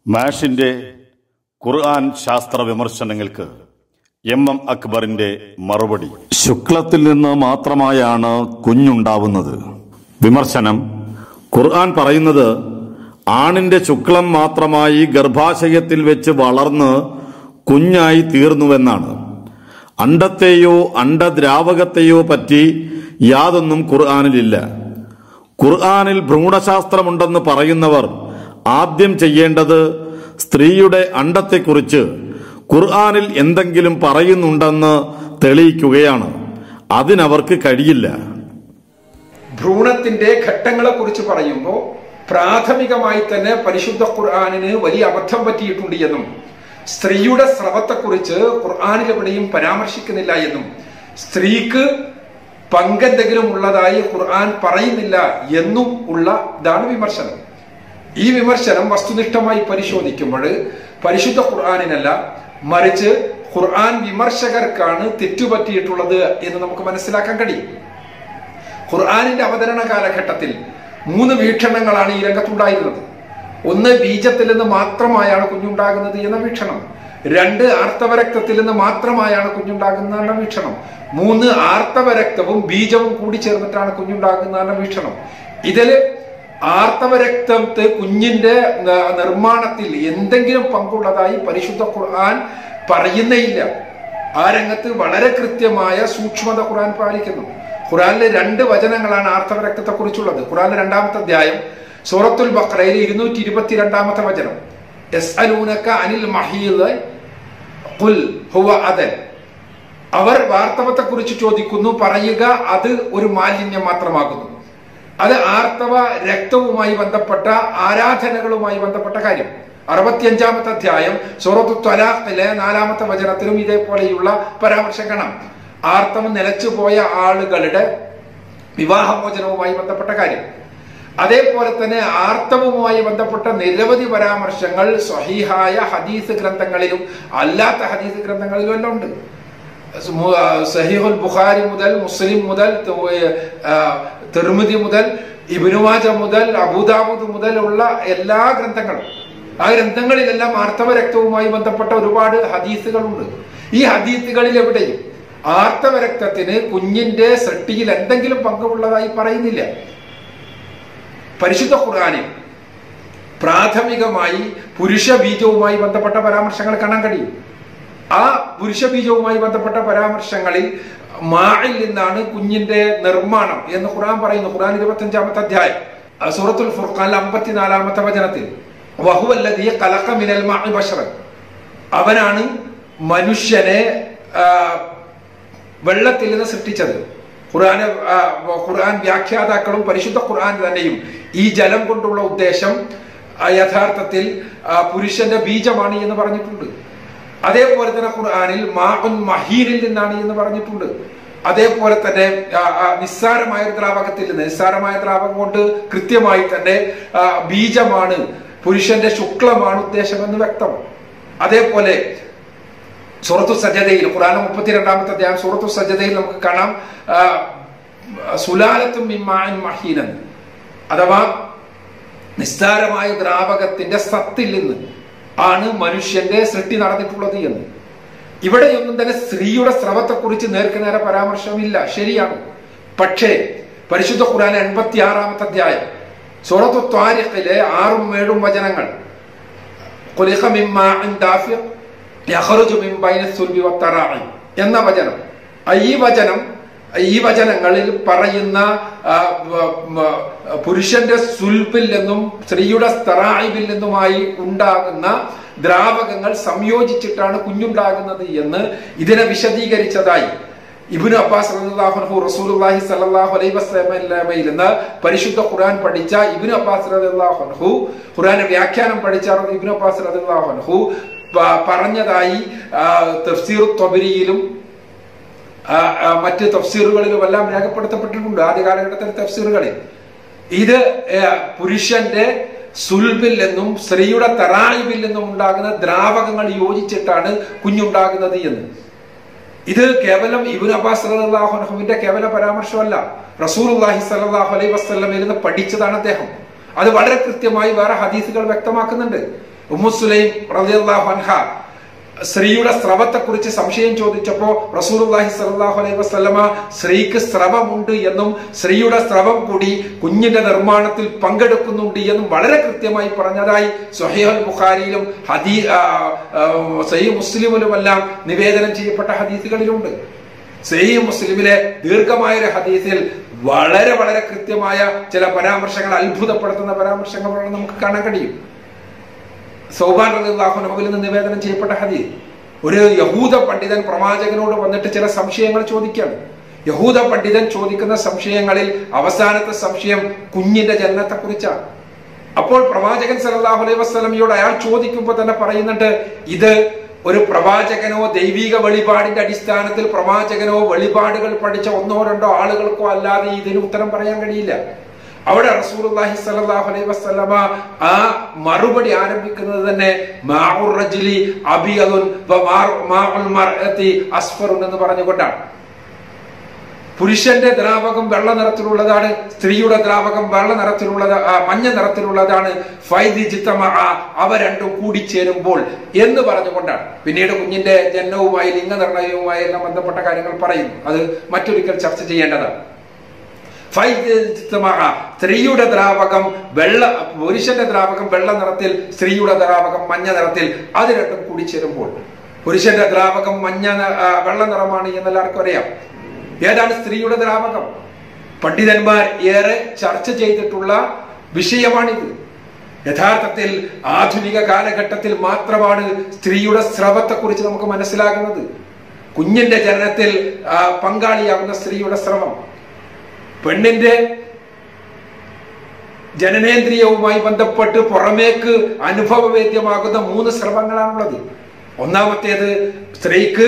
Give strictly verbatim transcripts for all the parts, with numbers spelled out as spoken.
മാഷിന്റെ ഖുർആൻ ശാസ്ത്ര വിമർശനങ്ങൾക്ക് എം എം അക്ബറിന്റെ മറുപടി. ശുക്ലത്തിൽ നിന്ന് മാത്രമായാണ് കുഞ്ഞുണ്ടാവുന്നത്. വിമർശനം: ഖുർആൻ പറയുന്നത് ആണിന്റെ ശുക്ലം മാത്രമായി ഗർഭാശയത്തിൽ വെച്ച് വളർന്ന് കുഞ്ഞായി തീർന്നുവെന്നാണ്. അണ്ടത്തെയോ അണ്ടദ്രാവകത്തെയോ പറ്റി യാതൊന്നും ഖുർആനിലില്ല. ഖുർആനിൽ ഭ്രൂണശാസ്ത്രമുണ്ടെന്ന് പറയുന്നവർ ആദ്യം ചെയ്യേണ്ടത് സ്ത്രീയുടെ അണ്ടത്തെക്കുറിച്ച് ഖുർആനിൽ എന്തെങ്കിലും പറയുന്നുണ്ടെന്ന് തെളിയിക്കുകയാണ്. അതിനവർക്ക് കഴിയില്ല. ഭ്രൂണത്തിന്റെ ഘട്ടങ്ങളെ കുറിച്ച് പറയുമ്പോൾ പ്രാഥമികമായി തന്നെ പരിശുദ്ധ ഖുർആനിന് വലിയ അബദ്ധം പറ്റിയിട്ടുണ്ട് എന്നും സ്ത്രീയുടെ സ്രവത്തെക്കുറിച്ച് ഖുർആനിൽ എവിടെയും പരാമർശിക്കുന്നില്ല എന്നും സ്ത്രീക്ക് പങ്കെന്തെങ്കിലും ഉള്ളതായി ഖുർആൻ പറയുന്നില്ല എന്നും ഉള്ള ഇതാണ് വിമർശനം. ഈ വിമർശനം വസ്തുനിഷ്ഠമായി പരിശോധിക്കുമ്പോൾ പരിശുദ്ധ ഖുർആനിനല്ല, മറിച്ച് ഖുർആൻ വിമർശകർക്കാണ് തെറ്റുപറ്റിയിട്ടുള്ളത് എന്ന് നമുക്ക് മനസ്സിലാക്കാൻ കഴിയും. ഖുർആനിന്റെ അവതരണ കാലഘട്ടത്തിൽ മൂന്ന് വീക്ഷണങ്ങളാണ് ഈ രംഗത്തുണ്ടായിരുന്നത്. ഒന്ന്, ബീജത്തിൽ നിന്ന് മാത്രമായാണ് കുഞ്ഞുണ്ടാകുന്നത് എന്ന വീക്ഷണം. രണ്ട്, ആർത്തവരക്തത്തിൽ നിന്ന് മാത്രമായാണ് കുഞ്ഞുണ്ടാകുന്ന എന്ന വീക്ഷണം. മൂന്ന്, ആർത്തവരക്തവും ബീജവും കൂടി ചേർന്നിട്ടാണ് കുഞ്ഞുണ്ടാകുന്ന എന്ന വീക്ഷണം. ഇതില് ആർത്തവരക്തത്തെ കുഞ്ഞിന്റെ നിർമ്മാണത്തിൽ എന്തെങ്കിലും പങ്കുള്ളതായി പരിശുദ്ധ ഖുർആൻ പറയുന്നേയില്ല. ആ രംഗത്ത് വളരെ കൃത്യമായ സൂക്ഷ്മത ഖുർആൻ പാലിക്കുന്നു. ഖുർആനിലെ രണ്ട് വചനങ്ങളാണ് ആർത്തവരക്തത്തെ കുറിച്ചുള്ളത്. ഖുർആനിലെ രണ്ടാമത്തെ അധ്യായം സൂറത്തുൽ ബഖറയിലെ ഇരുന്നൂറ്റി ഇരുപത്തിരണ്ടാമത്തെ വചനം, യസ്അലൂനക അനിൽ മഹീദ് ഖുൽ ഹുവ അദൻ. അവർ വാർത്തവത്തെ കുറിച്ച് ചോദിക്കുന്നു, പറയുക അത് ഒരു മാലിന്യം മാത്രമാകുന്നു. അത് ആർത്തവ രക്തവുമായി ബന്ധപ്പെട്ട ആരാധനകളുമായി ബന്ധപ്പെട്ട കാര്യം. അറുപത്തിയഞ്ചാമത്തെ അധ്യായം സൂറത്തു ത്വലാഖിലെ നാലാമത്തെ വചനത്തിലും ഇതേപോലെയുള്ള പരാമർശം കാണാം. ആർത്തവം നിലച്ചുപോയ ആളുകളുടെ വിവാഹമോചനവുമായി ബന്ധപ്പെട്ട കാര്യം. അതേപോലെ തന്നെ ആർത്തവവുമായി ബന്ധപ്പെട്ട നിരവധി പരാമർശങ്ങൾ സ്വഹീഹായ ഹദീസ് ഗ്രന്ഥങ്ങളിലും അല്ലാത്ത ഹദീസ് ഗ്രന്ഥങ്ങളിലും എല്ലാം ഉണ്ട്. സഹീഹുൽ ബുഖാരി മുതൽ മുസ്ലിം മുതൽ തിർമിദി മുതൽ ഇബ്നു മാജ മുതൽ അബൂദാവൂദ് മുതൽ ഉള്ള എല്ലാ ഗ്രന്ഥങ്ങളും, ആ ഗ്രന്ഥങ്ങളിലെല്ലാം ആർത്തവ രക്തവുമായി ബന്ധപ്പെട്ട ഒരുപാട് ഹദീസുകളുണ്ട്. ഈ ഹദീസുകളിൽ എവിടെയും ആർത്തവ രക്തത്തിന് കുഞ്ഞിന്റെ സൃഷ്ടിയിൽ എന്തെങ്കിലും പങ്കുള്ളതായി പറയുന്നില്ല. പരിശുദ്ധ ഖുർആനിൽ പ്രാഥമികമായി പുരുഷ ബീജവുമായി ബന്ധപ്പെട്ട പരാമർശങ്ങൾ കാണാൻ കഴിയും. ആ പുരുഷ ബീജവുമായി ബന്ധപ്പെട്ട പരാമർശങ്ങളിൽ മാഇൽ നിന്നാണ് കുഞ്ഞിന്റെ നിർമ്മാണം എന്ന് ഖുർആൻ പറയുന്നു. ഖുർആൻ ഇരുപത്തിയഞ്ചാമത്തെ അധ്യായം സൂറത്തുൽ ഫുർഖാനിലെ അമ്പത്തിനാലാമത്തെ വചനത്തിൽ, വഹുവല്ലദീ ഖലഖ മിനൽ മാഇ ബശറൻ, അവനാണ് മനുഷ്യനെ വെള്ളത്തിൽ നിന്ന് സൃഷ്ടിച്ചത്. ഖുർആൻ ഖുർആൻ വ്യാഖ്യാതാക്കളും പരിശുദ്ധ ഖുർആൻ തന്നെയും ഈ ജലം കൊണ്ടുള്ള ഉദ്ദേശം യഥാർത്ഥത്തിൽ പുരുഷന്റെ ബീജമാണ് എന്ന് പറഞ്ഞിട്ടുണ്ട്. അതേപോലെ തന്നെ ഖുർആനിൽ മാഉൻ മഹീനിൽ നിന്നാണ് എന്ന് പറഞ്ഞിട്ടുണ്ട്. അതേപോലെ തന്നെ നിസ്സാരമായ ദ്രാവകത്തിൽ നിന്ന്, നിസ്സാരമായ ദ്രാവകം കൊണ്ട് കൃത്യമായി തന്നെ ബീജമാണ്, പുരുഷന്റെ ശുക്ലമാണ് ഉദ്ദേശമെന്ന് വ്യക്തം. അതേപോലെ സൂറത്തു സജദയിൽ, ഖുർആൻ മുപ്പത്തിരണ്ടാമത്തെ അധ്യായം സൂറത്തു സജദയിൽ നമുക്ക് കാണാം സുലാലത്തും മിൻ മാഇൻ മഹീനൻ, അഥവാ നിസ്സാരമായ ദ്രാവകത്തിന്റെ സത്തിൽ നിന്ന് ആണ് മനുഷ്യന്റെ സൃഷ്ടി നടന്നിട്ടുള്ളത് എന്ന്. ഇവിടെയൊന്നും തന്നെ സ്ത്രീയുടെ സ്രവത്തെ കുറിച്ച് നേർക്ക് നേരെ പരാമർശമില്ല, ശരിയാണ്. പക്ഷേ പരിശുദ്ധ ഖുർആൻ എൺപത്തി ആറാമത്തെ അധ്യായം സൂറത്തു ത്വാരിഖിലെ ആറും ഏഴും വചനങ്ങൾ, ഖുലിഖ മിൻ മാഇൻ ദാഫിഖ് യഖ്റുജു മിൻ ബൈന സുൽബി വത്തറാഇ എന്ന വചനം, ഈ വചനം ഈ വചനങ്ങളിൽ പറയുന്ന പുരുഷന്റെ സുൽബിൽ നിന്നും സ്ത്രീയുടെ സ്തറാഇബിൽ നിന്നുമായി ഉണ്ടാകുന്ന ദ്രാവകങ്ങൾ സംയോജിച്ചിട്ടാണ് കുഞ്ഞുണ്ടാകുന്നത് എന്ന് ഇതിനെ വിശദീകരിച്ചതായി ഇബ്നു അബ്ബാസ് റളിയല്ലാഹു അൻഹു റസൂലുള്ളാഹി സ്വല്ലല്ലാഹു അലൈഹി വസല്ലമയിൽ നിന്ന് പരിശുദ്ധ ഖുർആൻ പഠിച്ച ഇബ്നു അബ്ബാസ് റളിയല്ലാഹു അൻഹു, ഖുർആന്റെ വ്യാഖ്യാനം പഠിച്ച ഇബ്നു അബ്ബാസ് റളിയല്ലാഹു അൻഹു പറഞ്ഞതായി തഫ്സീർ ത്വബരിയിലും മറ്റ് തഫ്സീറുകളിലും എല്ലാം രേഖപ്പെടുത്തപ്പെട്ടിട്ടുണ്ട്. ആദ്യ കാലഘട്ടത്തിലെ തഫ്സീറുകളിൽ ഇത് പുരുഷന്റെ സുൽബിൽ നിന്നും സ്ത്രീയുടെ തറായിബിൽ നിന്നും ഉണ്ടാകുന്ന ദ്രാവകങ്ങൾ യോജിച്ചിട്ടാണ് കുഞ്ഞുണ്ടാകുന്നത് എന്ന്. ഇത് കേവലം ഇബ്നു അബ്ബാസ് റളിയല്ലാഹു അൻഹുവിന്റെ കേവല പരാമർശമല്ല, റസൂലുള്ളാഹി സ്വല്ലല്ലാഹു അലൈഹി വസല്ലമയിൽ നിന്ന് പഠിച്ചതാണ് അദ്ദേഹം. അത് വളരെ കൃത്യമായി വേറെ ഹദീസുകൾ വ്യക്തമാക്കുന്നുണ്ട്. ഉമ്മു സുലൈം റളിയല്ലാഹു അൻഹ സ്ത്രീയുടെ സ്രവത്തെ കുറിച്ച് സംശയം ചോദിച്ചപ്പോ റസൂലുള്ളാഹി സ്വല്ലല്ലാഹു അലൈഹി വസല്ലമ സ്ത്രീക്ക് സ്രവമുണ്ട് എന്നും സ്ത്രീയുടെ സ്രവം കൂടി കുഞ്ഞിന്റെ നിർമ്മാണത്തിൽ പങ്കെടുക്കുന്നുണ്ട് എന്നും വളരെ കൃത്യമായി പറഞ്ഞതായി സ്വഹീഹുൽ ബുഖാരിയിലും ഹദീ സഹീഹ് മുസ്ലിമിലുമെല്ലാം നിവേദനം ചെയ്യപ്പെട്ട ഹദീസുകളിലുണ്ട്. സഹീഹ് മുസ്ലിമിലെ ദീർഘമായ ഒരു ഹദീസിൽ വളരെ വളരെ കൃത്യമായ ചില പരാമർശങ്ങൾ, അത്ഭുതപ്പെടുത്തുന്ന പരാമർശങ്ങൾ നമുക്ക് കാണാൻ കഴിയും. സൗബാൻ റളിയല്ലാഹു അൻഹുവിൽ നിന്ന് നിവേദനം ചെയ്യപ്പെട്ട ഹദീസ്, ഒരു യഹൂദ പണ്ഡിതൻ പ്രവാചകനോട് വന്നിട്ട് ചില സംശയങ്ങൾ ചോദിക്കുകയാണ്. യഹൂദ പണ്ഡിതൻ ചോദിക്കുന്ന സംശയങ്ങളിൽ അവസാനത്തെ സംശയം കുഞ്ഞിന്റെ ജനനത്തെ കുറിച്ചാണ്. അപ്പോൾ പ്രവാചകൻ സല്ലല്ലാഹു അലൈഹി വസല്ലമയോട് അയാൾ ചോദിക്കുമ്പോൾ തന്നെ പറയുന്നുണ്ട്, ഇത് ഒരു പ്രവാചകനോ ദൈവിക വെളിപാടിന്റെ അടിസ്ഥാനത്തിൽ പ്രവാചകനോ വെളിപാടുകൾ പഠിച്ച ഒന്നോ രണ്ടോ ആളുകൾക്കോ അല്ലാതെ ഇതിന് ഉത്തരം പറയാൻ കഴിയില്ല. അവിടെ റസൂലുള്ളാഹി സ്വല്ലല്ലാഹു അലൈഹി വസല്ലമ ആ മറുപടി ആരംഭിക്കുന്നത് തന്നെ മാഉർ റജുലി അബിയദുൻ വ മാഉൽ മർഅതി അസ്ഫറുൻ എന്ന് പറഞ്ഞുകൊണ്ടാണ്. പുരുഷന്റെ ദ്രാവകം വെള്ള നിറത്തിലുള്ളതാണ്, സ്ത്രീയുടെ ദ്രാവകം വെള്ള നിറത്തിലുള്ളത് മഞ്ഞ നിറത്തിലുള്ളതാണ്. അവ രണ്ടും കൂടിച്ചേരുമ്പോൾ എന്ന് പറഞ്ഞുകൊണ്ടാണ്. പിന്നീട് കുഞ്ഞിന്റെ ജനനവുമായി ലിംഗനിർണയവുമായി എല്ലാം ബന്ധപ്പെട്ട കാര്യങ്ങൾ പറയുന്നു. അത് മറ്റൊരിക്കൽ ചർച്ച ചെയ്യേണ്ടതാണ്. സ്ത്രീയുടെ ദ്രാവകം വെള്ള, പുരുഷന്റെ ദ്രാവകം വെള്ള നിറത്തിൽ, സ്ത്രീയുടെ ദ്രാവകം മഞ്ഞ നിറത്തിൽ, അത് രണ്ടും കൂടിച്ചേരുമ്പോൾ പുരുഷന്റെ ദ്രാവകം മഞ്ഞ വെള്ള നിറമാണ് എന്നെല്ലാവർക്കും അറിയാം. ഏതാണ് സ്ത്രീയുടെ ദ്രാവകം? പണ്ഡിതന്മാർ ഏറെ ചർച്ച ചെയ്തിട്ടുള്ള വിഷയമാണിത്. യഥാർത്ഥത്തിൽ ആധുനിക കാലഘട്ടത്തിൽ മാത്രമാണ് സ്ത്രീയുടെ സ്രവത്തെ കുറിച്ച് നമുക്ക് മനസ്സിലാകുന്നത്. കുഞ്ഞിന്റെ ജനനത്തിൽ പങ്കാളിയാകുന്ന സ്ത്രീയുടെ സ്രവം, പെണ്ണിന്റെ ജനനേന്ദ്രിയവുമായി ബന്ധപ്പെട്ട് പുറമേക്ക് അനുഭവവേദ്യമാകുന്ന മൂന്ന് സ്രവങ്ങളാണുള്ളത്. ഒന്നാമത്തേത് സ്ത്രീക്ക്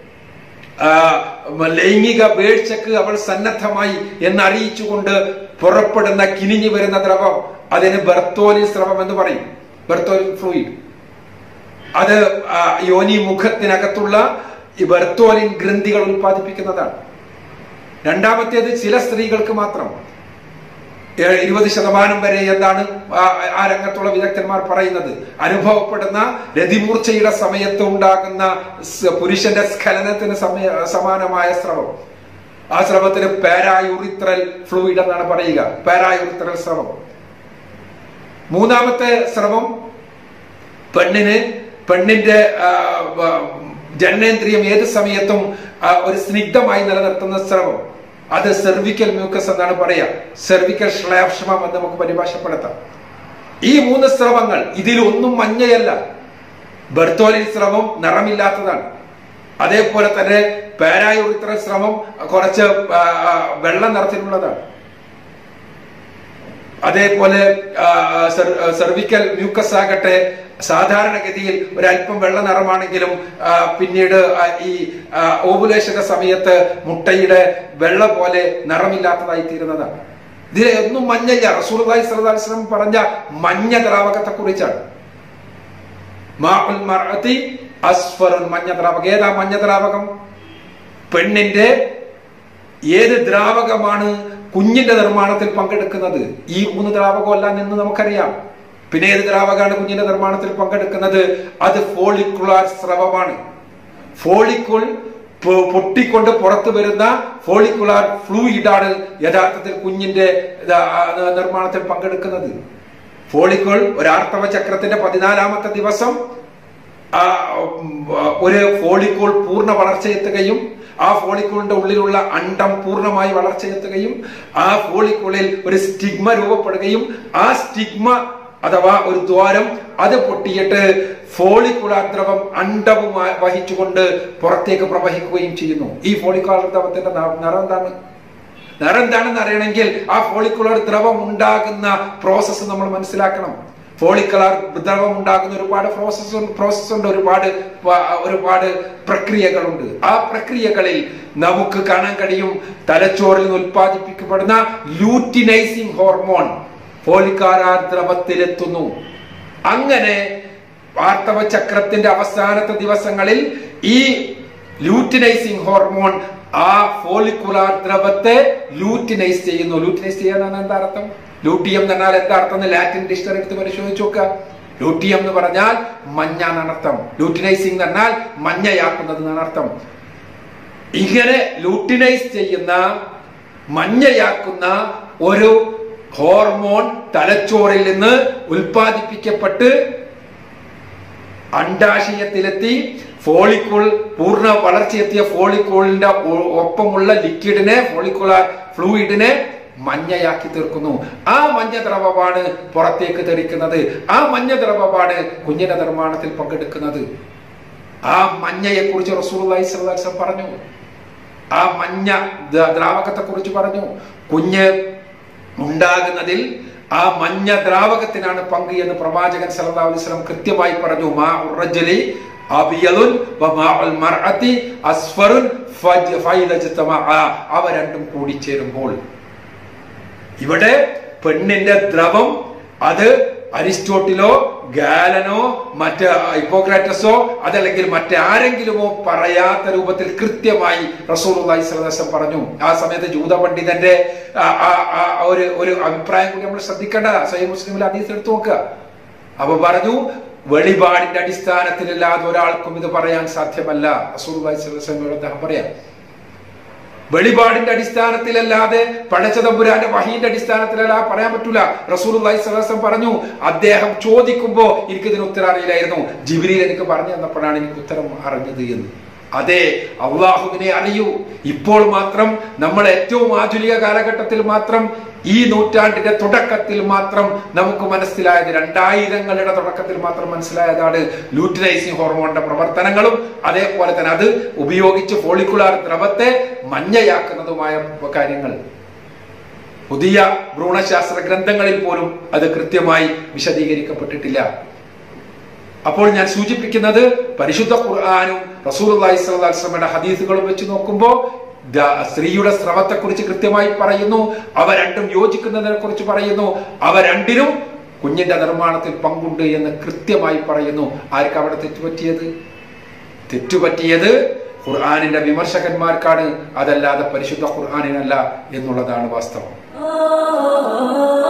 ലൈംഗിക വീഴ്ചക്ക് അവൾ സന്നദ്ധമായി എന്നറിയിച്ചുകൊണ്ട് പുറപ്പെടുന്ന കിനിഞ്ഞു വരുന്ന ദ്രവം, അതിന് ബർത്തോലിൻ സ്രവം എന്ന് പറയും. ബർത്തോലിൻ ഫ്ലൂയിഡ്, അത് യോനി മുഖത്തിനകത്തുള്ള ഈ ബർത്തോലിൻ ഗ്രന്ഥികൾ ഉൽപ്പാദിപ്പിക്കുന്നതാണ്. രണ്ടാമത്തേത് ചില സ്ത്രീകൾക്ക് മാത്രം, ഇരുപത് ശതമാനം വരെ എന്താണ് ആ രംഗത്തുള്ള വിദഗ്ധന്മാർ പറയുന്നത്, അനുഭവപ്പെടുന്ന രതിമൂർച്ചയുടെ സമയത്ത് ഉണ്ടാകുന്ന പുരുഷന്റെ സ്ഖലനത്തിന് സമയ സമാനമായ സ്രവം, ആ സ്രവത്തിന് പാരായൂറിത്രൽ ഫ്ലൂയിഡ് എന്നാണ് പറയുക. പാരായൂറിത്രൽ സ്രവം. മൂന്നാമത്തെ സ്രവം പെണ്ണിന് പെണ്ണിന്റെ ജനനേന്ദ്രിയം ഏത് സമയത്തും ഒരു സ്നിഗ്ധമായി നിലനിർത്തുന്ന സ്രവം, അത് സെർവിക്കൽ മ്യൂക്കസ് എന്നാണ് പറയാ. സെർവിക്കൽ ശ്ലേഷ്മം എന്ന് നമുക്ക് പരിഭാഷപ്പെടുത്താം. ഈ മൂന്ന് സ്രവങ്ങൾ, ഇതിലൊന്നും മഞ്ഞയല്ല. ബർത്തോലിൻ സ്രവം നിറമില്ലാത്തതാണ്. അതേപോലെ തന്നെ പാരായൂറിത്രൽ സ്രവം കുറച്ച് വെള്ള നിറത്തിലുള്ളതാണ്. അതേപോലെ സെർവിക്കൽ മ്യൂക്കസ് ആകട്ടെ സാധാരണഗതിയിൽ ഒരല്പം വെള്ള നിറമാണെങ്കിലും പിന്നീട് ഈ ഓവുലേഷന്റെ സമയത്ത് മുട്ടയുടെ വെള്ള പോലെ നിറമില്ലാത്തതായി തീരുന്നതാണ്. ഇതിലെ ഒന്നും മഞ്ഞയില്ല. റസൂലുള്ളാഹി സ്വല്ലല്ലാഹു അലൈഹി വസല്ലം പറഞ്ഞ മഞ്ഞ ദ്രാവകത്തെ കുറിച്ചാണ്. മാഉൽ മർഅതി അസ്ഫറുൻ, മഞ്ഞ ദ്രാവകം. ഏതാ മഞ്ഞ ദ്രാവകം? പെണ്ണിന്റെ ഏത് ദ്രാവകമാണ് കുഞ്ഞിന്റെ നിർമ്മാണത്തിൽ പങ്കെടുക്കുന്നത്? ഈ മൂന്ന് ദ്രാവകമല്ല എന്ന് നമുക്കറിയാം. പിന്നെ ഏത് ദ്രാവകമാണ് കുഞ്ഞിന്റെ നിർമ്മാണത്തിൽ പങ്കെടുക്കുന്നത്? അത് ഫോളിക്കുലാർ സ്രവമാണ്. ഫോളിക്കുൾ പൊട്ടിക്കൊണ്ട് പുറത്തു വരുന്ന ഫോളിക്കുലാർ ഫ്ലൂയിഡാണ് യഥാർത്ഥത്തിൽ കുഞ്ഞിന്റെ നിർമ്മാണത്തിൽ പങ്കെടുക്കുന്നത്. ഫോളിക്കുൾ ഒരാർത്തവ ചക്രത്തിന്റെ പതിനാലാമത്തെ ദിവസം ഒരു ഫോളിക്കുൾ പൂർണ്ണ വളർച്ചയെത്തുകയും ആ ഫോളിക്കുളിന്റെ ഉള്ളിലുള്ള അണ്ഡം പൂർണ്ണമായി വളർച്ചയെത്തുകയും ആ ഫോളിക്കുളിൽ ഒരു സ്റ്റിഗ്മ രൂപപ്പെടുകയും ആ സ്റ്റിഗ്മ അഥവാ ഒരു ദ്വാരം അത് പൊട്ടിയിട്ട് ഫോളിക്കുലാർ ദ്രവം അണ്ഡവും വഹിച്ചുകൊണ്ട് പുറത്തേക്ക് പ്രവഹിക്കുകയും ചെയ്യുന്നു. ഈ ഫോളിക്കുലാർ ദ്രവത്തിന്റെ നിറം എന്താണ്? നിറം എന്താണെന്ന് അറിയണമെങ്കിൽ ആ ഫോളിക്കുലാർ ദ്രവം ഉണ്ടാകുന്ന പ്രോസസ്സ് നമ്മൾ മനസ്സിലാക്കണം. ഫോളിക്കുലാർ ദ്രവം ഉണ്ടാകുന്ന ഒരുപാട് പ്രോസസ് പ്രോസസ് ഉണ്ട്, ഒരുപാട് ഒരുപാട് പ്രക്രിയകളുണ്ട്. ആ പ്രക്രിയകളിൽ നമുക്ക് കാണാൻ കഴിയും തലച്ചോറിൽ നിന്ന് ഉൽപ്പാദിപ്പിക്കപ്പെടുന്ന ലൂറ്റിനൈസിംഗ് ഹോർമോൺ ഫോളിക്കുലാർ ദ്രവത്തിലെത്തുന്നു. അങ്ങനെ ആർത്തവ ചക്രത്തിന്റെ അവസാനത്തെ ദിവസങ്ങളിൽ ഈ ലൂറ്റിനൈസിംഗ് ഹോർമോൺ ആ ഫോളിക്കുലാർ ദ്രവത്തെ ലൂറ്റിനൈസ് ചെയ്യുന്നു. ലൂറ്റിനൈസ് ചെയ്യാൻ എന്താ അർത്ഥം? ലൂട്ടിയം എന്ന് പറഞ്ഞാൽ എന്താ അർത്ഥം? ലാറ്റിൻ ഡിക്ഷണറി എടുത്ത് പരിശോധിച്ച് നോക്കുക. ലൂട്ടിയം എന്ന് പറഞ്ഞാൽ മഞ്ഞ എന്നർത്ഥം, ലൂട്ടിനൈസിംഗ് എന്ന് പറഞ്ഞാൽ മഞ്ഞയാക്കുന്നത് എന്നർത്ഥം. ഇങ്ങനെ ലൂട്ടിനൈസ് ചെയ്യുന്ന മഞ്ഞയാക്കുന്ന ഒരു ഹോർമോൺ തലച്ചോറിൽ നിന്ന് ഉൽപ്പാദിപ്പിക്കപ്പെട്ട് അണ്ഡാശയത്തിലെത്തി ഫോളിക്കൂൾ പൂർണ്ണ വളർച്ചയെത്തിയ ഫോളിക്കൂളിന്റെ ഒപ്പമുള്ള ലിക്വിഡിനെ, ഫോളിക്കുലാർ ഫ്ലൂയിഡിനെ മഞ്ഞയാക്കി തീർക്കുന്നു. ആ മഞ്ഞ ദ്രവമാണ് പുറത്തേക്ക് തെറിക്കുന്നത്. ആ മഞ്ഞ ദ്രവമാണ് കുഞ്ഞിന്റെ നിർമ്മാണത്തിൽ പങ്കെടുക്കുന്നത്. ആ മഞ്ഞയെ കുറിച്ച് റസൂലുള്ളാഹി സ്വല്ലല്ലാഹു അലൈഹി വസല്ലം പറഞ്ഞു. ആ മഞ്ഞ ദ്രാവകത്തെ കുറിച്ച് പറഞ്ഞു. കുഞ്ഞ് ഉണ്ടാകുന്നതിൽ ആ മഞ്ഞ ദ്രാവകത്തിനാണ് പങ്ക് എന്ന് പ്രവാചകൻ സല്ലല്ലാഹു അലൈഹി വസല്ലം കൃത്യമായി പറഞ്ഞു. മാഉർ റജുലി അബിയലുൻ വമാഉൽ മർഅതി അസ്ഫറുൻ ഫൈദജ്തമഅ. അവ രണ്ടും കൂടിച്ചേരുമ്പോൾ, ഇവിടെ പെണ്ണിന്റെ ദ്രവം അത് അരിസ്റ്റോട്ടിലോ ഗാലനോ മറ്റ് ഹിപ്പോക്രാറ്റസോ അതല്ലെങ്കിൽ മറ്റാരെങ്കിലുമോ പറയാത്ത രൂപത്തിൽ കൃത്യമായി റസൂലുള്ളാഹി സ്വല്ലല്ലാഹു അലൈഹി വസല്ലം പറഞ്ഞു. ആ സമയത്ത് ജൂത പണ്ഡിതന്റെ ഒരു ഒരു അഭിപ്രായം കൂടി നമ്മൾ ശ്രദ്ധിക്കേണ്ട. സഹീഹ് മുസ്ലിമിൽ ഹദീസ് എടുത്തു നോക്കുക. അപ്പൊ പറഞ്ഞു, വെളിപാടിന്റെ അടിസ്ഥാനത്തിലല്ലാതെ ഒരാൾക്കും ഇത് പറയാൻ സാധ്യമല്ല. റസൂലുള്ളാഹി സ്വല്ലല്ലാഹു അലൈഹി വസല്ലം അദ്ദേഹം പറയാം, വെളിപാടിന്റെ അടിസ്ഥാനത്തിലല്ലാതെ പടച്ചതമ്പുരാന്റെ വഹീന്റെ അടിസ്ഥാനത്തിലല്ലാതെ പറയാൻ പറ്റൂല. റസൂലുള്ളാഹി സ്വല്ലല്ലാഹു അലൈഹി വസല്ലം പറഞ്ഞു, അദ്ദേഹം ചോദിക്കുമ്പോ എനിക്കിതിന് ഉത്തരം അറിയില്ലായിരുന്നു, ജിബ്രീൽ എനിക്ക് പറഞ്ഞു തന്നപ്പോഴാണ് എനിക്ക് ഉത്തരം അറിഞ്ഞത് എന്ന്. അതെ, അള്ളാഹുവിനെ അറിയൂ. ഇപ്പോൾ മാത്രം, നമ്മൾ ഏറ്റവും ആധുനിക കാലഘട്ടത്തിൽ മാത്രം, ഈ നൂറ്റാണ്ടിന്റെ തുടക്കത്തിൽ മാത്രം നമുക്ക് മനസ്സിലായത്, രണ്ടായിരങ്ങളുടെ തുടക്കത്തിൽ മാത്രം മനസ്സിലായതാണ് ലൂട്ടിനൈസിംഗ് ഹോർമോണിന്റെ പ്രവർത്തനങ്ങളും അതേപോലെ തന്നെ അത് ഉപയോഗിച്ച് ഫോളിക്കുലാർ ദ്രവത്തെ മഞ്ഞയാക്കുന്നതുമായ കാര്യങ്ങൾ. പുതിയ ഭ്രൂണശാസ്ത്ര ഗ്രന്ഥങ്ങളിൽ പോലും അത് കൃത്യമായി വിശദീകരിക്കപ്പെട്ടിട്ടില്ല. അപ്പോൾ ഞാൻ സൂചിപ്പിക്കുന്നത്, പരിശുദ്ധ ഖുർആനും റസൂലുള്ളാഹി സ്വല്ലല്ലാഹു അലൈഹി വസല്ലമയുടെ ഹദീസുകളും വെച്ച് നോക്കുമ്പോൾ സ്ത്രീയുടെ സ്രവത്തെ കുറിച്ച് കൃത്യമായി പറയുന്നു. അവ രണ്ടും യോജിക്കുന്നതിനെ കുറിച്ച് പറയുന്നു. അവ രണ്ടിനും കുഞ്ഞിന്റെ നിർമ്മാണത്തിൽ പങ്കുണ്ട് എന്ന് കൃത്യമായി പറയുന്നു. ആർക്കും അവിടെ തെറ്റുപറ്റിയത്? തെറ്റുപറ്റിയത് ഖുർആനിന്റെ വിമർശകന്മാർക്കാണ്, അതല്ലാതെ പരിശുദ്ധ ഖുർആനിനല്ല എന്നുള്ളതാണ് വാസ്തവം.